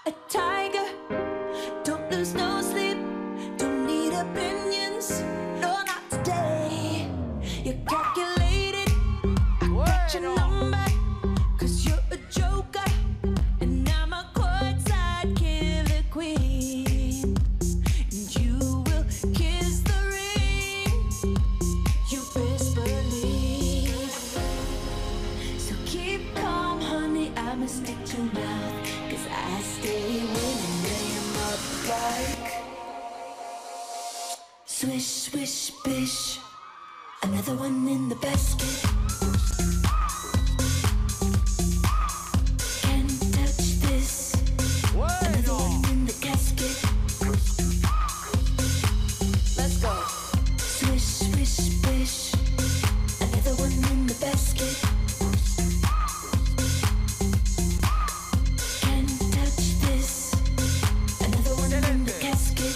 a tiger. Don't lose no sleep. Don't need opinions. No, not today. You're calculated. I got your number. 'Cause you're a joker. And I'm a courtside killer queen. And you will kiss the ring. You best believe. So keep calm, honey. I'ma stick to mouth. 'Cause I stay winning them up like swish, swish, bish. Another one in the basket. Can't touch this. Another one in the casket. Let's go. Swish, swish, bish. Another one in the basket. Can't touch this. Another one in the casket.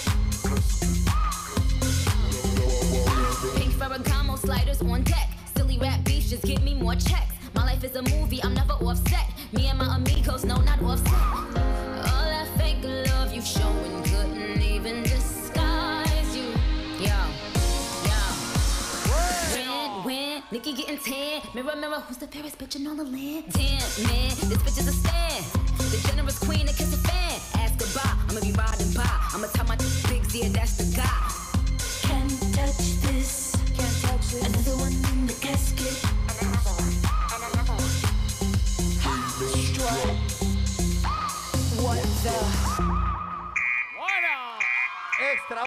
Pink Ferragamo sliders on deck. Silly rap beats, just give me more checks. My life is a movie, I'm never offset. Me and my amigos, no, not offset. All that fake love you showing couldn't even disguise you. Yo, yo. Red, win, Nikki getting tan. Mirror, mirror, who's the fairest bitch in all the land? Damn, man, this bitch is a stand. The generous queen that kiss a fan. Ask goodbye, I'ma be riding by. I'ma tell my bigs, yeah, that's the guy.